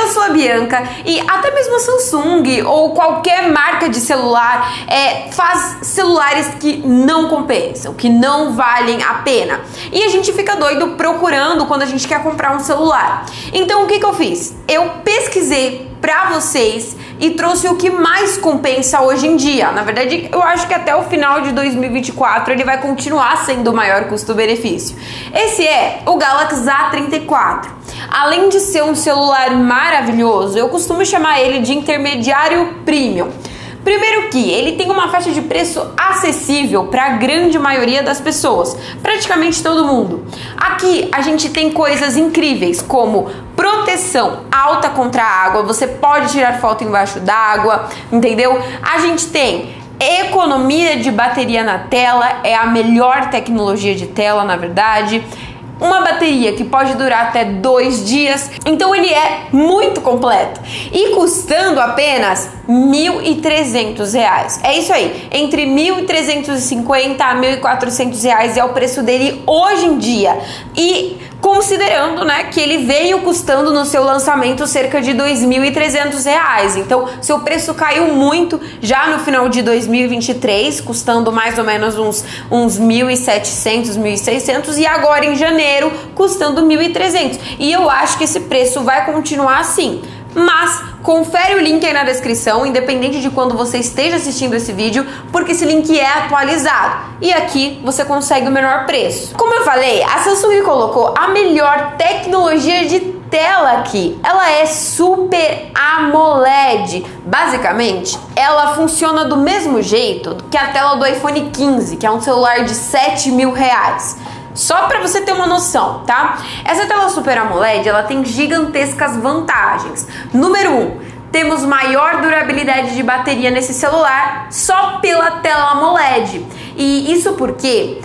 sou a Bianca e até mesmo a Samsung ou qualquer marca de celular faz celulares que não compensam, que não valem a pena. E a gente fica doido procurando quando a gente quer comprar um celular. Então o que eu fiz? Eu pesquisei para vocês e trouxe o que mais compensa hoje em dia. Na verdade, eu acho que até o final de 2024 ele vai continuar sendo o maior custo-benefício. Esse é o Galaxy A34. Além de ser um celular maravilhoso, eu costumo chamar ele de intermediário premium. Primeiro que ele tem uma faixa de preço acessível para a grande maioria das pessoas, praticamente todo mundo. Aqui a gente tem coisas incríveis como proteção alta contra a água, você pode tirar foto embaixo d'água, entendeu? A gente tem economia de bateria na tela, é a melhor tecnologia de tela, na verdade. Uma bateria que pode durar até 2 dias, então ele é muito completo e custando apenas R$ 1.300. É isso aí, entre R$ 1.350 a R$ 1.400 é o preço dele hoje em dia. E considerando, né, que ele veio custando no seu lançamento cerca de R$ 2.300. Então, seu preço caiu muito já no final de 2023, custando mais ou menos uns 1.700, 1.600 e agora em janeiro custando 1.300. E eu acho que esse preço vai continuar assim. Mas confere o link aí na descrição, independente de quando você esteja assistindo esse vídeo, porque esse link é atualizado e aqui você consegue o menor preço. Como eu falei, a Samsung colocou a melhor tecnologia de tela aqui. Ela é Super AMOLED. Basicamente, ela funciona do mesmo jeito que a tela do iPhone 15, que é um celular de R$ 7.000. Só para você ter uma noção, tá? Essa tela Super AMOLED, ela tem gigantescas vantagens. Número 1, temos maior durabilidade de bateria nesse celular só pela tela AMOLED. E isso porque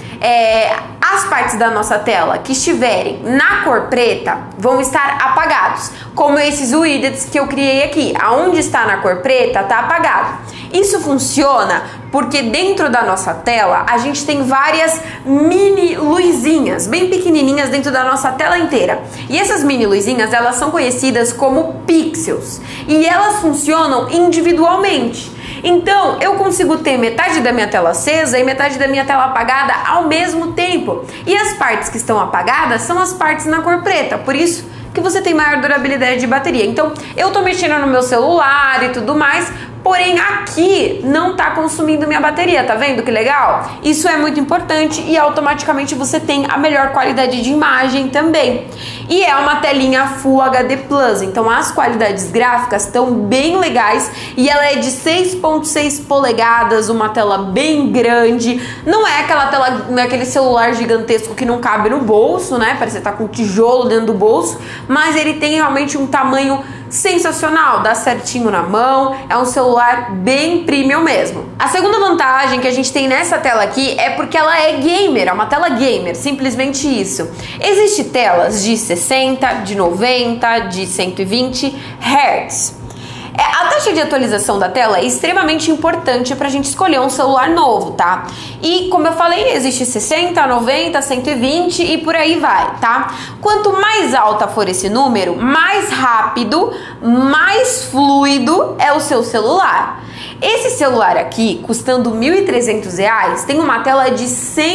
as partes da nossa tela que estiverem na cor preta vão estar apagados, como esses widgets que eu criei aqui. Aonde está na cor preta está apagado. Isso funciona porque dentro da nossa tela a gente tem várias mini luzinhas bem pequenininhas dentro da nossa tela inteira. E essas mini luzinhas, elas são conhecidas como pixels e elas funcionam individualmente. Então, eu consigo ter metade da minha tela acesa e metade da minha tela apagada ao mesmo tempo. E as partes que estão apagadas são as partes na cor preta, por isso que você tem maior durabilidade de bateria. Então, eu tô mexendo no meu celular e tudo mais, porém aqui não tá consumindo minha bateria, tá vendo que legal? Isso é muito importante e automaticamente você tem a melhor qualidade de imagem também. E é uma telinha Full HD Plus, então as qualidades gráficas estão bem legais e ela é de 6.6 polegadas, uma tela bem grande. Não é aquela tela, não é aquele celular gigantesco que não cabe no bolso, né? Parece que tá com um tijolo dentro do bolso, mas ele tem realmente um tamanho sensacional, dá certinho na mão, é um celular bem premium mesmo. A segunda vantagem que a gente tem nessa tela aqui é porque ela é gamer, é uma tela gamer, simplesmente isso. Existem telas de 60, de 90, de 120 Hz. A taxa de atualização da tela é extremamente importante para a gente escolher um celular novo, tá? E como eu falei, existe 60, 90, 120 e por aí vai, tá? Quanto mais alta for esse número, mais rápido, mais fluido é o seu celular. Esse celular aqui, custando R$ 1.300, tem uma tela de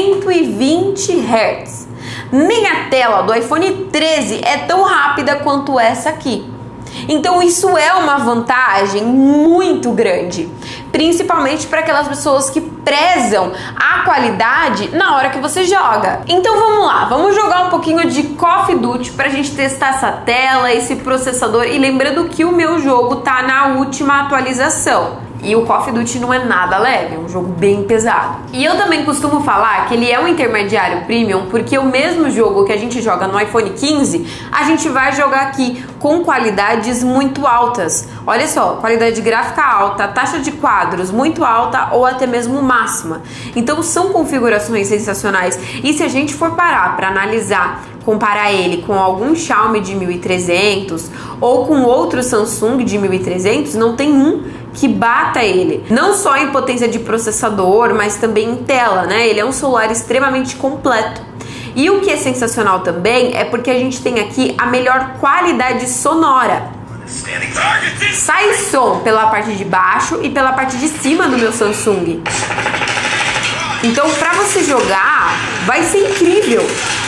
120 Hz. Nem a tela do iPhone 13 é tão rápida quanto essa aqui. Então isso é uma vantagem muito grande, principalmente para aquelas pessoas que prezam a qualidade na hora que você joga. Então vamos lá, vamos jogar um pouquinho de Call of Duty para a gente testar essa tela, esse processador, e lembrando que o meu jogo tá na última atualização. E o Call of Duty não é nada leve, é um jogo bem pesado. E eu também costumo falar que ele é um intermediário premium porque o mesmo jogo que a gente joga no iPhone 15, a gente vai jogar aqui com qualidades muito altas. Olha só, qualidade gráfica alta, taxa de quadros muito alta ou até mesmo máxima. Então são configurações sensacionais. E se a gente for parar para analisar, comparar ele com algum Xiaomi de 1.300 ou com outro Samsung de 1.300, não tem um que bata ele, não só em potência de processador, mas também em tela, né? Ele é um celular extremamente completo. E o que é sensacional também é porque a gente tem aqui a melhor qualidade sonora. Sai som pela parte de baixo e pela parte de cima do meu Samsung. Então, pra você jogar, vai ser incrível.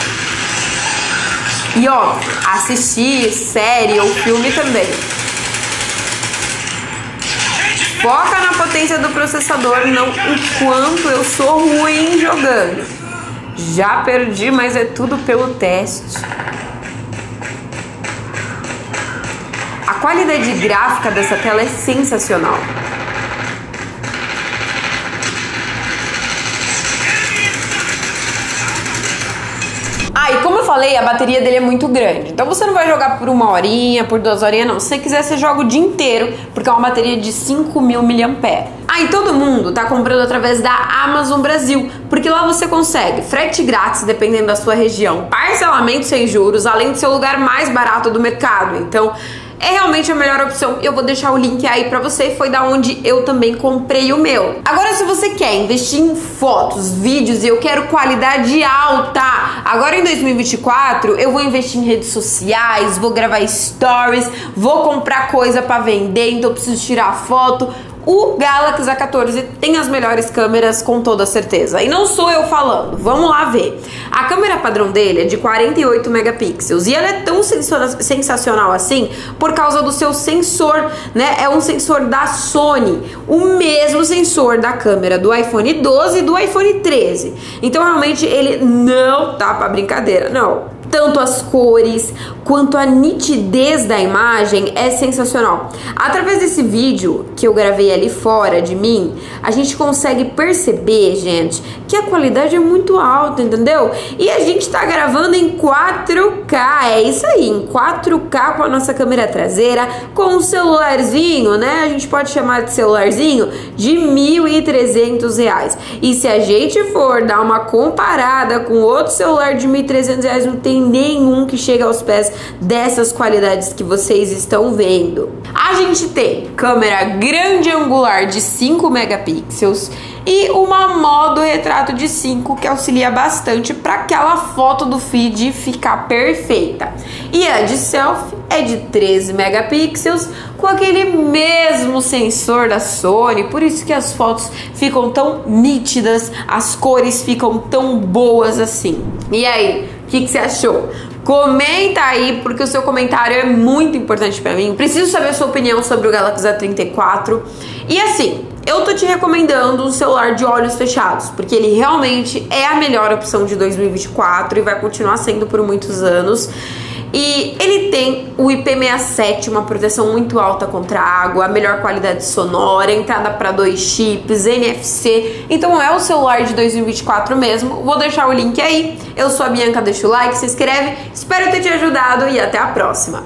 E ó, assistir série ou filme também. Foca na potência do processador, não o quanto eu sou ruim jogando. Já perdi, mas é tudo pelo teste. A qualidade gráfica dessa tela é sensacional. E como eu falei, a bateria dele é muito grande. Então você não vai jogar por 1 horinha, por 2 horinhas, não. Se você quiser, você joga o dia inteiro, porque é uma bateria de 5.000 mAh. E todo mundo tá comprando através da Amazon Brasil, porque lá você consegue frete grátis, dependendo da sua região, parcelamento sem juros, além de ser o lugar mais barato do mercado. Então, é realmente a melhor opção. Eu vou deixar o link aí pra você. Foi da onde eu também comprei o meu. Agora, se você quer investir em fotos, vídeos e eu quero qualidade alta, agora em 2024 eu vou investir em redes sociais, vou gravar stories, vou comprar coisa pra vender, então eu preciso tirar foto. O Galaxy A14 tem as melhores câmeras, com toda certeza. E não sou eu falando, vamos lá ver. A câmera padrão dele é de 48 megapixels e ela é tão sensacional assim por causa do seu sensor, né? É um sensor da Sony, o mesmo sensor da câmera do iPhone 12 e do iPhone 13. Então realmente ele não tá pra brincadeira, não. Tanto as cores quanto a nitidez da imagem é sensacional. Através desse vídeo que eu gravei ali fora de mim, a gente consegue perceber, gente, que a qualidade é muito alta, entendeu? E a gente tá gravando em 4K, é isso aí, em 4K com a nossa câmera traseira, com um celularzinho, né? A gente pode chamar de celularzinho de R$1.300. E se a gente for dar uma comparada com outro celular de R$1.300, não tem nenhum que chega aos pés dessas qualidades que vocês estão vendo. A gente tem câmera grande angular de 5 megapixels e uma modo retrato de 5 que auxilia bastante para aquela foto do feed ficar perfeita. E a de selfie é de 13 megapixels com aquele mesmo sensor da Sony, por isso que as fotos ficam tão nítidas, as cores ficam tão boas assim. E aí, o que você achou? Comenta aí, porque o seu comentário é muito importante pra mim. Preciso saber a sua opinião sobre o Galaxy A34. E assim, eu tô te recomendando um celular de olhos fechados, porque ele realmente é a melhor opção de 2024 e vai continuar sendo por muitos anos. E ele tem o IP67, uma proteção muito alta contra a água, a melhor qualidade sonora, entrada para 2 chips, NFC. Então é o celular de 2024 mesmo. Vou deixar o link aí. Eu sou a Bianca, deixa o like, se inscreve. Espero ter te ajudado e até a próxima.